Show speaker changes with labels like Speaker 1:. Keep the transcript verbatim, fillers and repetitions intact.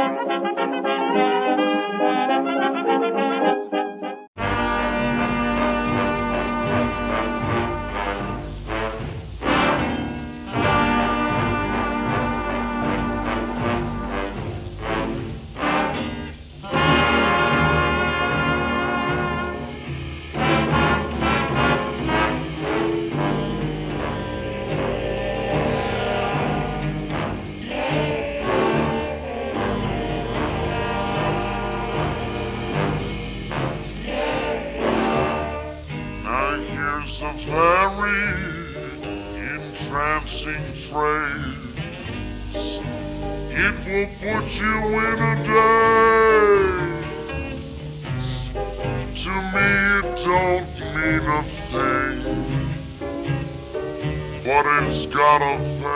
Speaker 1: Here's a very entrancing phrase. It will put you in a daze. To me it don't mean a thing, but it's got a